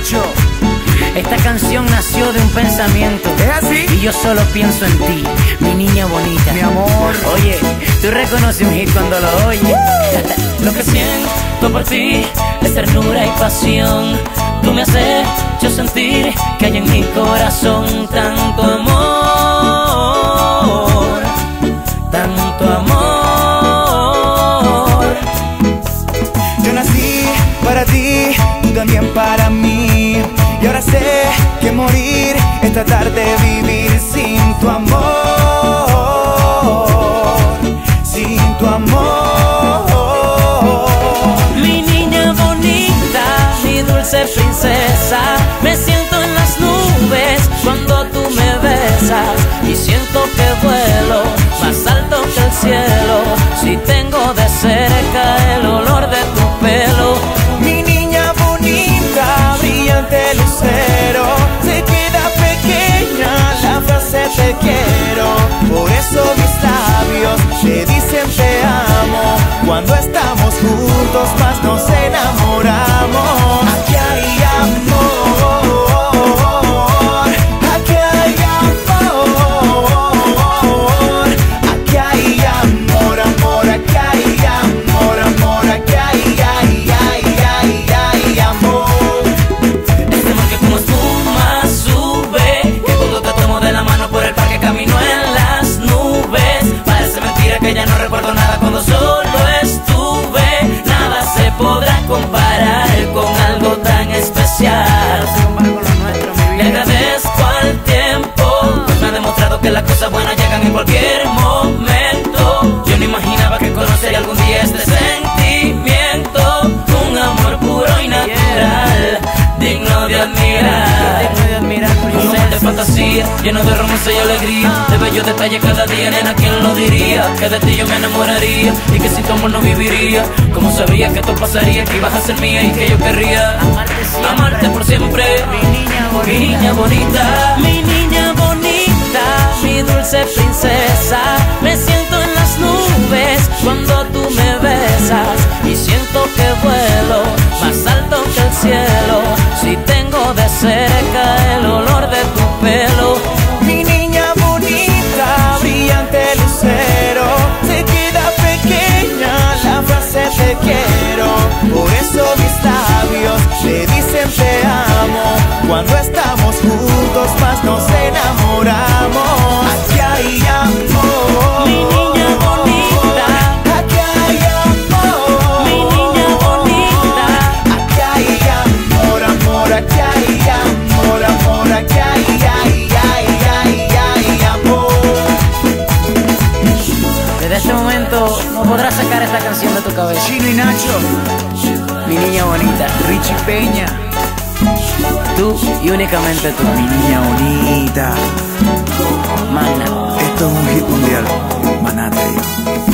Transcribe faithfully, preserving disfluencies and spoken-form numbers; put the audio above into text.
Nacho. Esta canción nació de un pensamiento. ¿Es así? Y yo solo pienso en ti, mi niña bonita. Mi amor. Oye, tú reconoces un hit cuando lo oyes. Uh. Lo que siento por ti es ternura y pasión. Tú me has hecho sentir que hay en mi corazón tanto amor, tanto amor. Yo nací para ti, tú también para mí. Y ahora sé que morir es tratar de vivir sin tu amor, sin tu amor. Mi niña bonita, mi dulce princesa, me siento en las nubes cuando tú me besas y siento que vuelo más alto que el cielo si tengo de cerca el olor de tu pelo. Mi niña bonita, brillante lucero, se queda pequeña la frase te quiero. Por eso mis labios te dicen te amo. Cuando estamos juntos más nos enamoramos. Aquí hay amor, aquí hay amor, aquí hay amor, amor, aquí hay amor, amor, aquí hay, ay, ay, ay, ay, amor. Este amor que como espuma sube, que cuando te tomo de la mano por el parque camino en las nubes. Parece mentira que ya no recuerdo nada cuando solo estuve. Nada se podrá comparar con algo tan especial. Le agradezco al tiempo, pues me ha demostrado que las cosas buenas llegan en cualquier momento. Yo no imaginaba que conocería algún día este sentimiento, un amor puro y natural, digno de admirar. Un amor de fantasía, lleno de romance y alegría, de bellos detalles cada día, nena, ¿quién lo diría? Que de ti yo me enamoraría y que sin tu amor no viviría. Como sabía que esto pasaría, que ibas a ser mía y que yo querría amarte por siempre. Mi niña bonita, mi niña bonita, mi niña bonita, mi dulce princesa. Me siento en las nubes cuando tú me besas y siento que vuelo más alto que el cielo si tengo de cerca el olor de tu pelo. Mi niña bonita, brillante lucero, se queda pequeña la frase te quiero. Por eso mis labios te dicen te amo. Cuando estamos juntos más nos enamoramos. Aquí hay amor, Mi niña bonita, aquí hay amor, mi niña bonita. aquí hay amor, amor, aquí hay amor, amor, aquí hay, ay, ay, ay, ay, amor. Desde este momento no podrás sacar esta canción de tu cabeza. Chino y Nacho, Mi niña bonita, Richie Peña, tú y únicamente tú. mi niña bonita. Magna. Esto es un hit mundial, Manate.